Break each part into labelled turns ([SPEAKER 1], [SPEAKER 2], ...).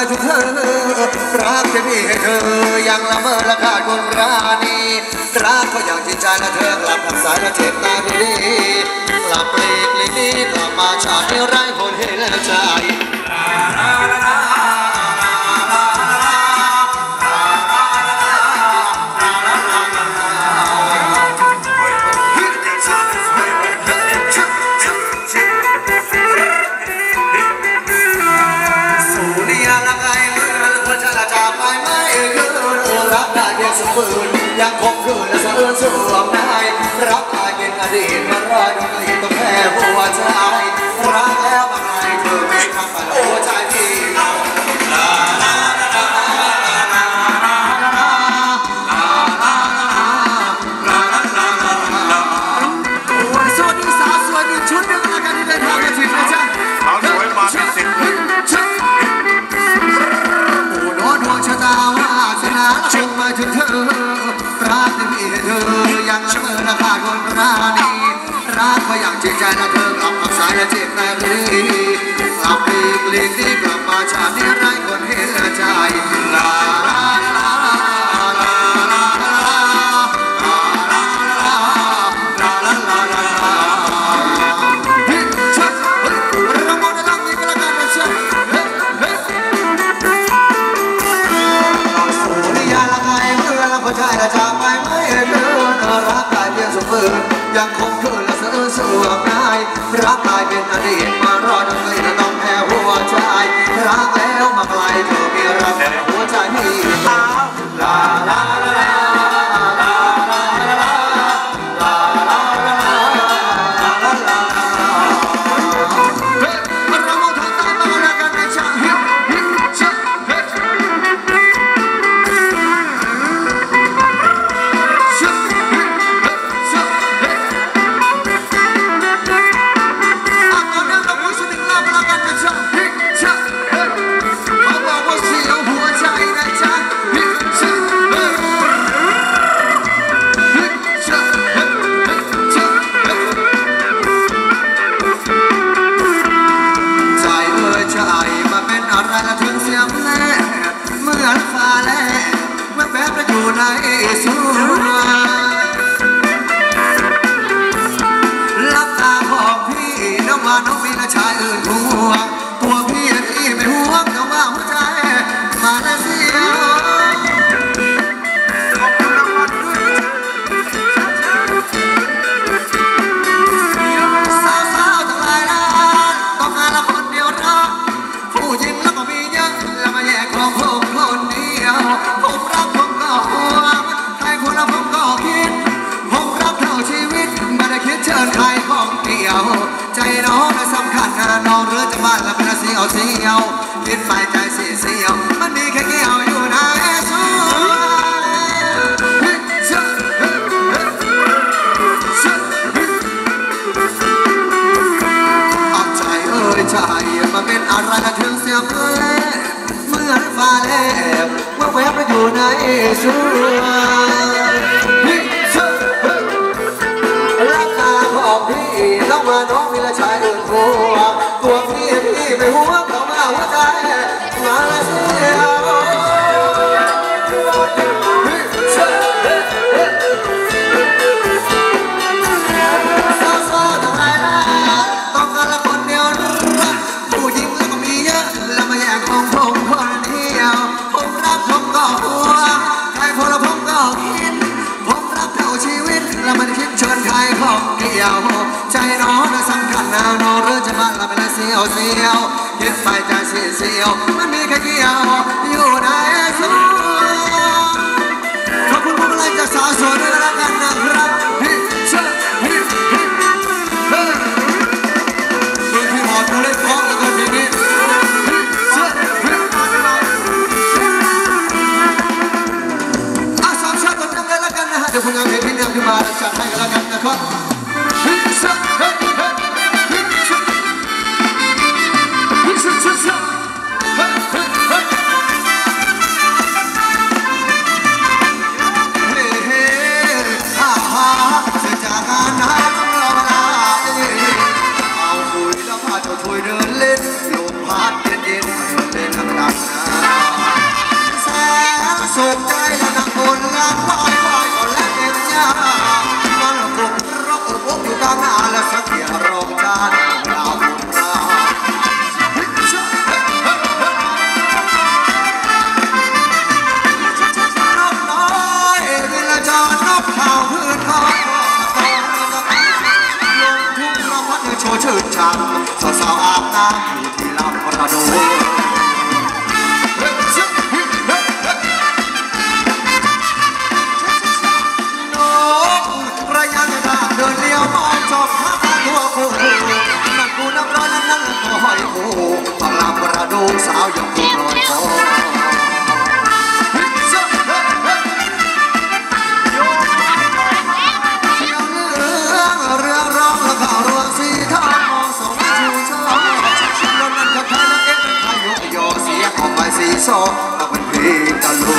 [SPEAKER 1] ถึงเธอรักที่พี่ให้เธอยังละเมอละขาดคนรานีรักก็อย่างจริงใจและเธอกลับทำสายและเจ็บตาดีกลับปลีกลีนี้กลับมาชาตินี้ไร้คนเห็นใจยังคงคืนและสะอื้นสวมได้รักกลายเป็นอดีตมารอดกลีต้องแพ้หัวใจรักแล้วบางไงเธอไม่ทำอะไรหัวใจพี่สวัสดีสาวสวยหนึ่งชุดหนึ่งแล้วกันที่เดินทางมาถึงนะจ๊ะสาวสวยมาเป็นสิบผู้โน้ตดวงชะตาวาสนาชงมาถึงเธอรักที่พี่เธอยังละเมอละขาดคนรานีรักก็อย่างจริงใจและเธอกลับกับสายและเจ็บแน่รีกลับปลีกลีกนี้กลับมาชาตินี้ไร้คนเห็นใจลาลาลาลาลาจากไปไม่เดินรักกลายเป็นสมบูรณ์ยังคงคืนและเสื่อมสวมได้รักกลายเป็นอดีตมารอดกลีต้องแพ้หัวใจรักแล้วมาไกลเธอมีรักแต่หัวใจมีลาลาลาลาน้องมีและชายอื่นห่วงตัวพี่ที่ไม่ห่วงแต่ว่าหัวใจมาแล้วเสียวขอบคุณรางวัลด้วยสาวๆทั้งหลายนะต้องการละคนเดียวรักผู้หญิงแล้วก็มีเยอะแล้วมาแย่งของผมคนเดียวผมรักผมก็ห่วงใครคนละผมก็คิดผมรักเท่าชีวิตไม่ได้คิดเชิญใครของเดียวใจน้องสำคัญนะน้องเรือจะบ้านแล้วเป็นเสียวเสียวคิดไฟใจเสียเสียวมันมีแค่เกี่ยวอยู่นะสู้เอาใจเอ้ยใจมันเป็นอะไรนะถึงเสียงเลยเหมือนฟ้าแลบเมื่อแวบไปอยู่ในสู้รักตาของพี่น้องมาน้องมีและชายอื่นห่วงตัวพี่ไม่ห่วงเขามาหัวใจมาแล้วเสียวสาวๆทั้งหลายนะต้องการละคนเดียวรักผู้หญิงแล้วก็มีเยอะแล้วมาแย่งของผมคนเดียวผมรักผมก็ห่วงใครพอละผมก็คิดผมรักเท่าชีวิตแล้วมันคิดเชิญใครของเดียวใจน้องสำคัญนะน้องเรือจะบ้านเราเป็นเสียวเสียวคิดไปใจเสียเสียวมันมีแค่เกี่ยวอยู่ในสู้ขอบคุณผู้บริหารจากสาวสวยด้วยแล้วกันนะครับพี่เชิญพี่พี่หอดดูเล่นพร้อมแล้วก็เพลงนี้พี่เชิญสามชาติคนนึงเลยแล้วกันนะฮะเดี๋ยวคุณเอาเพลงนี้ขึ้นมาจัดให้กันแล้วกันนะครับพี่เชิญช่วยเดินเล่นลมพัดเย็นๆเดินเล่นน้ำตาอยู่ที่ลำประดูนกระยะกระดาษเดินเลี้ยวมองจบหาทางตัวคู่นั่งกูน้ำร้อนนั่งก็ห้อยคู่ฟังลำประดูสาวยังคงลอยคอสีโซ่เอาเป็นเพลงตะลุง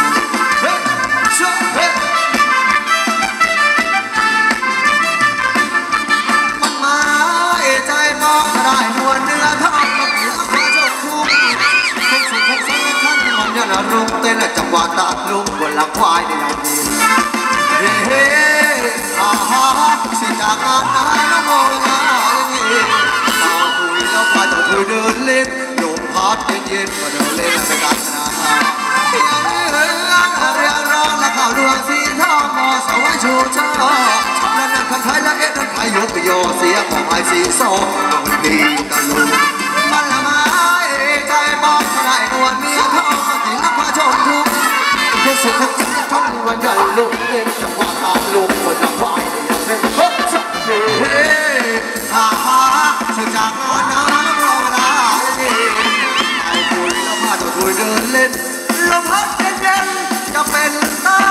[SPEAKER 1] มันมาใจมองได้นวลเนื้อทองมาเกี่ยวกับเจ้าคุ้มคงสุขคงสังข้างนอนยันรุ่งเต้นจังหวะตาลุงบนหลังควายในลำดินเฮ้เฮ้อาฮาสิจากงานนายน้องโมงาอย่างนี้ต่อคุยแล้วพาต่อคุยเดินเล่นลมพัดเย็นๆมาเดินเล่นในการชนะเรียงร้องและข่าวดวงสีทองมอสาวชูเจ้าและนั่งคำไทยและเอ็ดนั่งไทยยกโยเสียของไอสีโซ่เอาเป็นเพลงตะลุงมันละไม้ใจบอกได้นวลเมียทองถึงนักพาชมทุกเพื่อสุขทั้งใจทั้งวันยันลุกเล่นจังหวะตามลุกบนลำไม้เฮ้เฮ้ฮ่าฮ่าสุดจากวันนั้นรอได้ไอ้คุยแล้วพาตัวคุยเดินเล่นลมพัดเย็นๆจะเป็นตา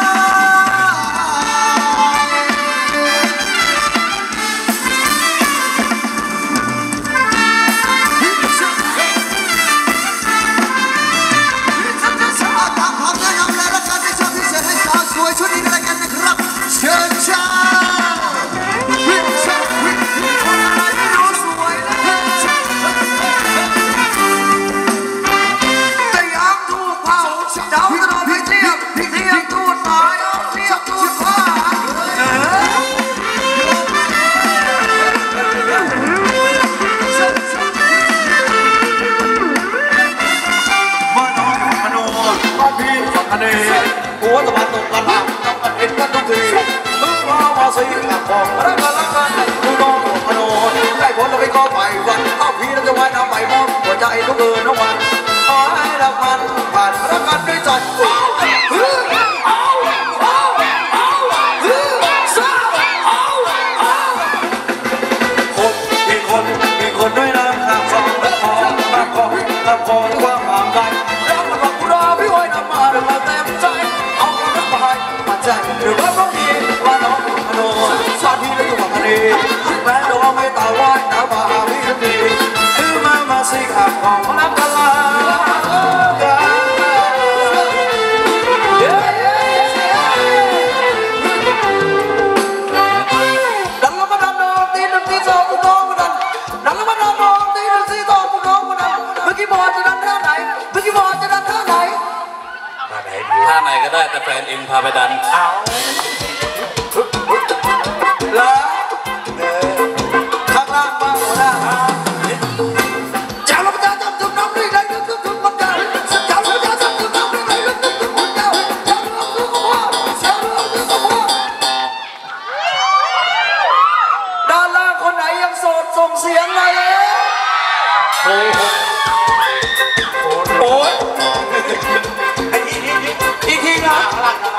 [SPEAKER 1] สวยชุดนี้กันแล้วกันนะครับเชิญชาวิชชาวิอะไรไม่รู้สวยนะแต่ยังถูกเผาเจ้าตลอดพี่เทียบตูดตายเทียบตูดผ้ามาโนบ้านพี่ฝั่งทะเลหัวตะวันตกกระลาต้องกันเห็นกันทุกทีมึงว่ามาสีกับของรักกันมึงมองมโนได้ผลแล้วไปก็ไปวันเอาพี่แล้วจะไว้น้ำไปมองหัวใจทุกคืนทุกวันขอให้รักมันผ่านรักกันด้วยใจมีคนด้วยน้ำข้ามฝั่งรักของความห่างไกลรักมันบอกกูรอพี่ไว้น้ำมาเดี๋ยวมาเต็มใจเอารักมาให้มาใจหรือว่าต้องมีว่าน้องมโนสาพี่แล้วอยู่ฝั่งทะเลแม้ดวงไม่ตาไหวตามาหาพี่ทันทีคือมาสิขับของรักกันละดังแล้วมาดันดองตีดังตีสองกูน้องมาดันดังแล้วมาดันดองตีดังตีสองกูน้องมาดันเมื่อกี้บอลจะดันท่าไหนเมื่อกี้บอลจะดันท่าไหน
[SPEAKER 2] ท่าไหนก็ได้แต่แฟนเองพาไปดัน
[SPEAKER 1] เอาแล้วข้างล่างบ้างหัวหน้าเจ้าเราจะจับจุดน้ำด้วยไรนึกถึงมันเจ้าเจ้าเราจะจับจุดน้ำด้วยไรนึกถึงมันเจ้าเจ้าเราคือกับว่าเจ้าเราคือกับว่าด้านล่างคนไหนยังโสดส่งเสียงมาเลยโอ้โหอีกทีนะ